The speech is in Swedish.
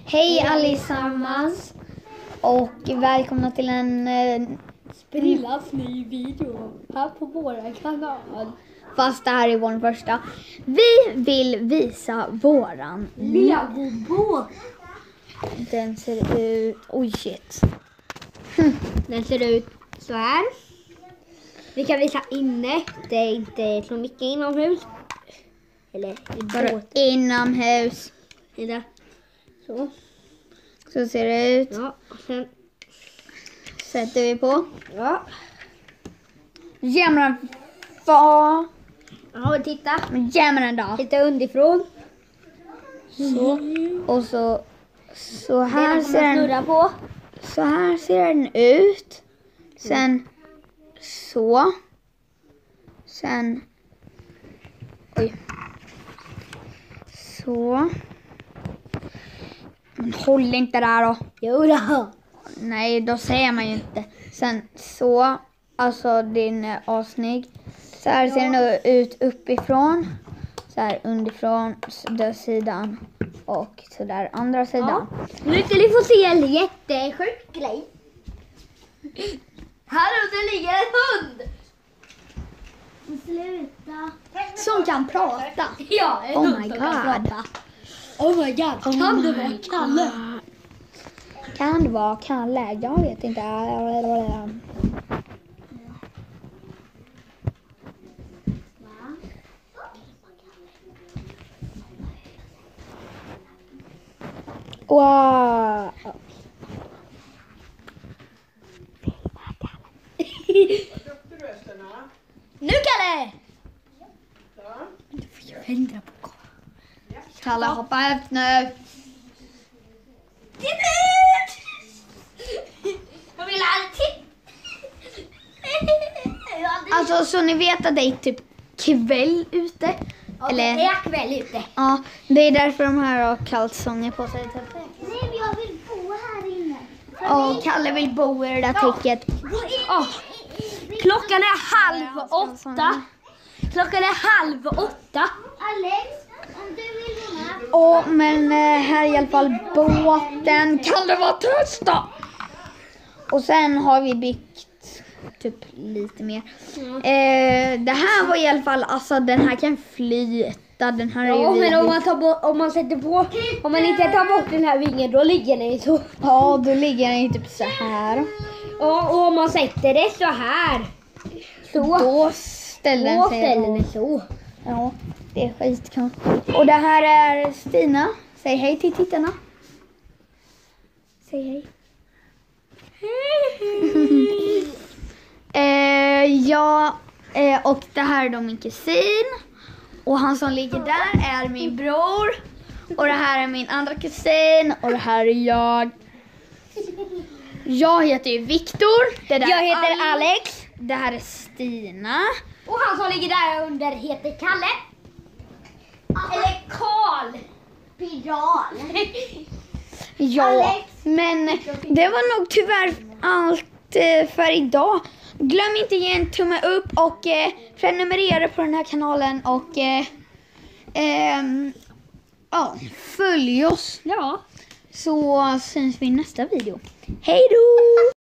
Hej allesammans och välkomna till en sprillans ny video här på våra kanal. Fast det här är vår första. Vi vill visa våran Legobåt. Den ser ut... Oj shit. Den ser ut så här. Vi kan visa inne. Det är inte så mycket inomhus. Eller i båt. Inomhus. Så. Så ser det ut. Ja, och sen Sätter vi på. ja. Jämna vad? Ja, titta. Jämna då. Titta underifrån. Så. Och så här ser den. Snurra på. Så här ser den ut. Sen så. Sen. Oj. Så. Men håll inte där då. Jo då. Nej, då ser man ju inte. Sen så. Alltså din är assnygg. Så här ser den ut uppifrån. Så här underifrån där sidan. Och så där andra sidan. Nu ska ni få se en jättesjuk grej. Här ute ligger en hund. Sluta. Som kan prata. Ja, en Oh hund my som god. kan prata. Oh my god. Kan det vara Kalle? Kan det vara Kalle? Jag vet inte. Wow. Nu Kalle! Du får ju ändra på kameran. Kalle, hoppa ut nu. Titta ut! Jag vill alltid. Alltså så ni vet att det är typ kväll ute. Ja, Eller- det är kväll ute. Ja, det är därför de här har kalsonger på sig. Nej, men jag vill bo här inne. Och Kalle vill bo i det där täcket. Oh. Klockan är 7:30. Klockan är 7:30. Alex, om du vill vara med. Men här är i alla fall båten. Kan det vara tyst då? Och sen har vi byggt typ lite mer. Det här var i alla fall, alltså den här kan flyta. Den här är Ja, ju men om man sätter på, om man inte tar bort den här vingen, då ligger den ju så. Ja, då ligger den ju typ så här. Ja, och om man sätter det så här. Så. Då ställer den Då sig. ställer den så. Ja, det är skitkul. Och det här är Stina. Säg hej till tittarna. Säg hej. Och det här är då min kusin. Och han som ligger där är min bror. Och det här är min andra kusin. Och det här är jag. Jag heter ju Viktor. Det där Jag är heter Alex. Det här är Stina. Och han som ligger där under heter Kalle. Eller Karl. Piral. Ja, Alex. men det var nog tyvärr allt för idag. Glöm inte ge en tumme upp och prenumerera på den här kanalen och följ oss. Ja. Så syns vi i nästa video. Hej då!